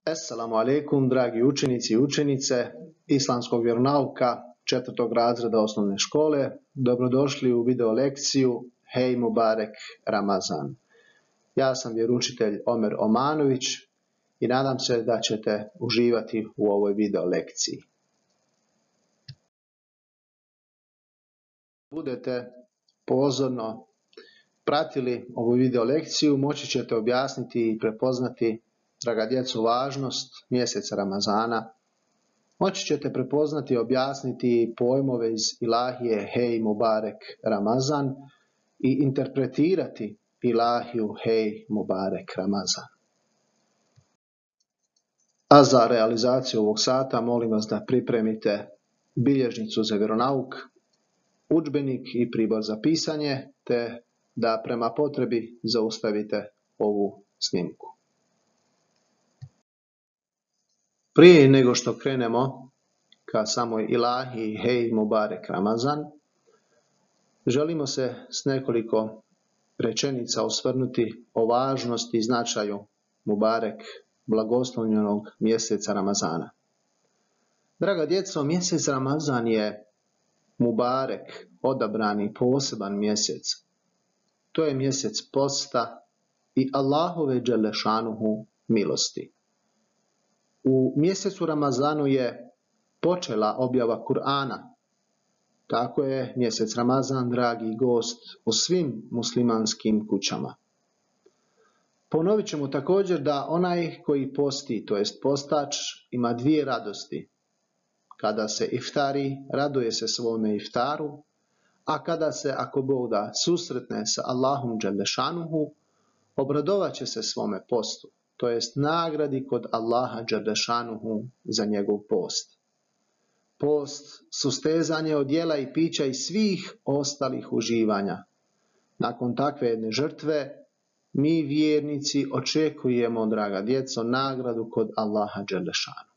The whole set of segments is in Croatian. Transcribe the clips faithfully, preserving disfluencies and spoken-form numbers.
Assalamu alaikum, dragi učenici i učenice islamskog vjeronauka četvrtog razreda osnovne škole. Dobrodošli u video lekciju Hej Mubarek Ramazan. Ja sam vjeroučitelj Omer Omanović i nadam se da ćete uživati u ovoj video lekciji. Budete pozorno pratili ovu video lekciju, moći ćete objasniti i prepoznati, draga djeco, važnost mjeseca Ramazana. Moći ćete prepoznati i objasniti pojmove iz ilahije Hej Mubarek Ramazan i interpretirati ilahiju Hej Mubarek Ramazan. A za realizaciju ovog sata molim vas da pripremite bilježnicu za vjeronauk, udžbenik i pribor za pisanje, te da prema potrebi zaustavite ovu snimku. Prije nego što krenemo ka samoj ilahiji Hej Mubarek Ramazan, želimo se s nekoliko rečenica osvrnuti o važnosti i značaju Mubarek, blagoslovljenog mjeseca Ramazana. Draga djeco, mjesec Ramazan je Mubarek, odabrani poseban mjesec. To je mjesec posta i Allahove dželešanuhu milosti. U mjesecu Ramazanu je počela objava Kur'ana. Tako je mjesec Ramazan dragi gost u svim muslimanskim kućama. Ponovit ćemo također da onaj koji posti, to jest postač, ima dvije radosti. Kada se iftari, raduje se svome iftaru, a kada se, ako Bog da, susretne sa Allahom dželešanuhu, obradovat će se svome postu, to jest nagradi kod Allaha dželešanuhu za njegov post. Post, sustezanje od jela i pića i svih ostalih uživanja. Nakon takve jedne žrtve, mi vjernici očekujemo, draga djeco, nagradu kod Allaha dželešanuhu.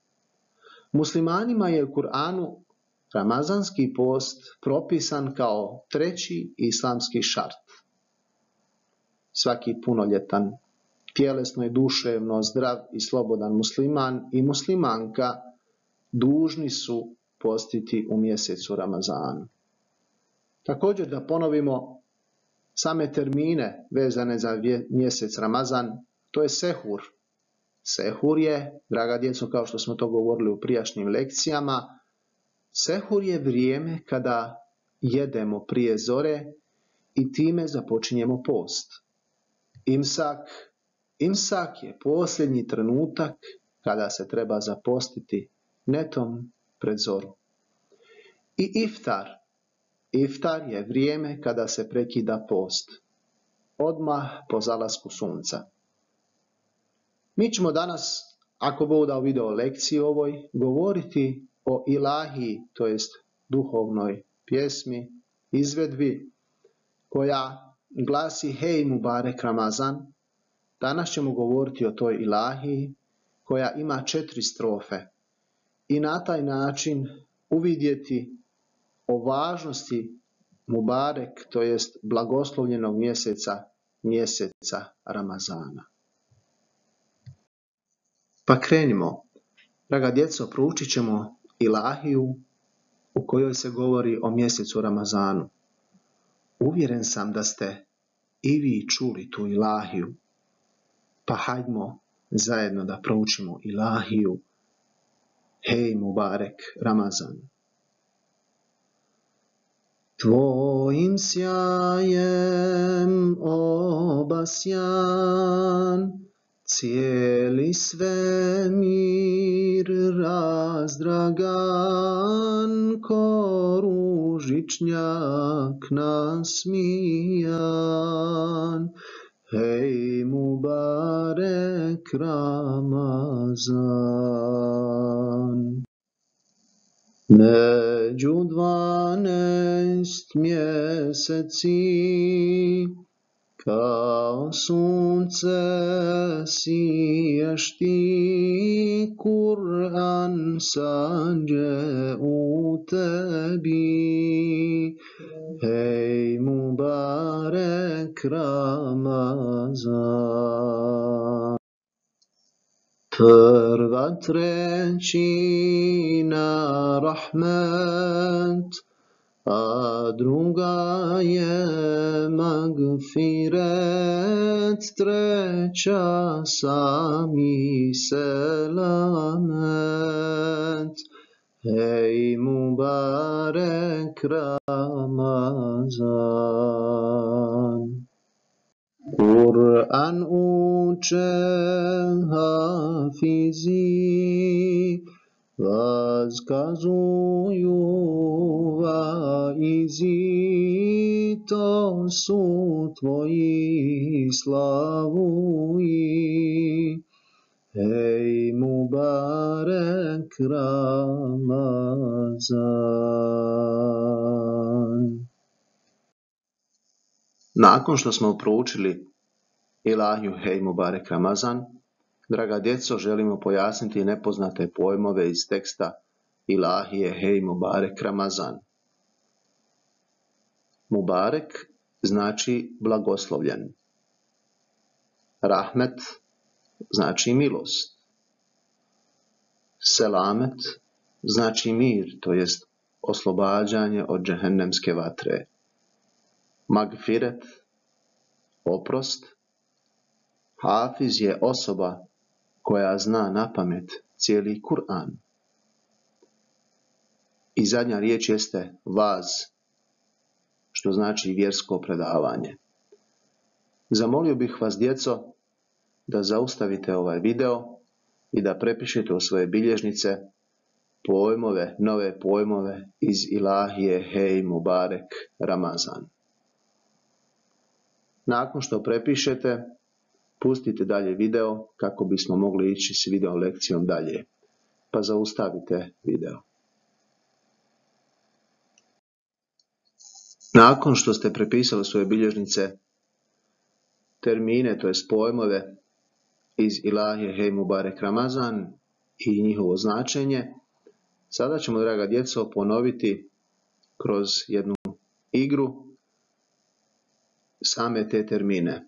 Muslimanima je u Kur'anu ramazanski post propisan kao treći islamski šart. Svaki punoljetan, tjelesno i duševno zdrav i slobodan musliman i muslimanka dužni su postiti u mjesecu Ramazanu. Također da ponovimo same termine vezane za mjesec Ramazan, to je sehur. Sehur je, draga djeco, kao što smo to govorili u prijašnjim lekcijama, sehur je vrijeme kada jedemo prije zore i time započinjemo post. Imsak, imsak je posljednji trenutak kada se treba zapostiti netom pred zoru. I iftar, iftar je vrijeme kada se prekida post, odmah po zalasku sunca. Mi ćemo danas, ako Bog da, u video lekciji ovoj, govoriti o ilahiji, to jest duhovnoj pjesmi, izvedbi, koja glasi Hej Mubarek Ramazan. Danas ćemo govoriti o toj ilahiji koja ima četiri strofe i na taj način uvidjeti o važnosti Mubarek, to jest blagoslovljenog mjeseca, mjeseca Ramazana. Pa krenimo. Draga djeco, proučit ćemo ilahiju u kojoj se govori o mjesecu Ramazanu. Uvjeren sam da ste i vi čuli tu ilahiju, pa hajdmo zajedno da proučimo ilahiju Hej Mubarek Ramazan. Tvojim sjajem obasjan, cijeli svemir razdragan, ko ružičnjak nasmijan. Hej Mubarek Ramazan. Među dvanaest mjeseci, kao sunce sijaš ti, Kur'an sanđe u tebi. Hej Mubarek Ramazan. Prva trećina rahmet, a druga je magfiret, treća sami selamet. Hej mubarek Ramazan. Kur'an uče hafizi, vazkazuju vaizi, to su tvoji slavuji. Hej mubarek Ramazan. Nakon što smo proučili Ilahiju Hej mubarek Ramazan, draga djeco, želimo pojasniti nepoznate pojmove iz teksta Ilahije Hej mubarek Ramazan. Mubarek znači blagoslovljen. Rahmet znači milost. Selamet znači mir, to jest oslobađanje od džehennemske vatre. Magfiret, oprost. Hafiz je osoba koja zna napamet cijeli Kur'an. I zadnja riječ jeste vaz, što znači vjersko predavanje. Zamolio bih vas, djeco, da zaustavite ovaj video i da prepišete u svoje bilježnice pojmove, nove pojmove iz Ilahije Hej mubarek Ramazan. Nakon što prepišete, pustite dalje video kako bismo mogli ići s video lekcijom dalje. Pa zaustavite video. Nakon što ste prepisali svoje bilježnice termine, to jest pojmove iz Ilahije Hej mubarek Ramazan i njihovo značenje, sada ćemo, draga djeco, ponoviti kroz jednu igru same te termine.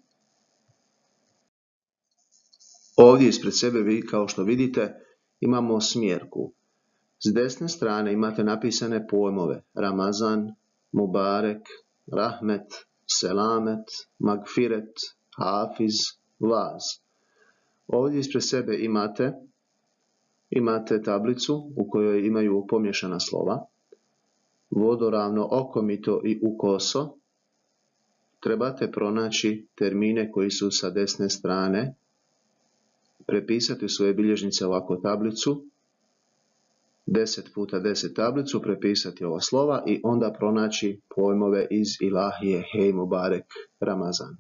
Ovdje ispred sebe, vi kao što vidite, imamo smjerku. S desne strane imate napisane pojmove Ramazan, Mubarek, Rahmet, Selamet, Magfiret, Hafiz, Vaz. Ovdje ispred sebe imate, imate tablicu u kojoj imaju pomiješana slova. Vodoravno, okomito i ukoso. Trebate pronaći termine koji su sa desne strane, prepisati u svoje bilježnice ovako tablicu, deset puta deset tablicu, prepisati ova slova i onda pronaći pojmove iz Ilahije Hej mubarek Ramazan.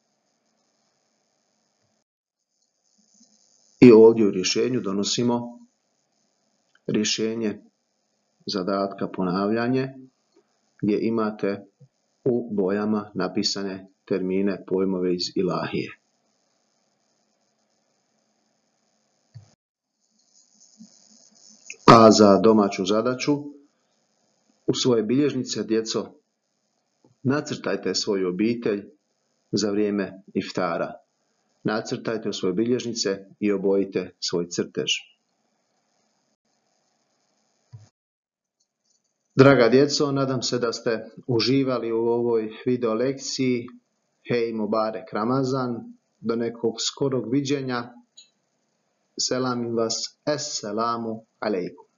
I ovdje u rješenju donosimo rješenje zadatka ponavljanje, gdje imate u bojama napisane termine, pojmove iz Ilahije. A za domaću zadaću, u svoje bilježnice, djeco, nacrtajte svoju obitelj za vrijeme iftara. Nacrtajte u svoje bilježnice i obojite svoj crtež. Draga djeco, nadam se da ste uživali u ovoj video lekciji. Hej mubarek Ramazan. Do nekog skorog viđenja. Selamim vas. Esselamu alejkum.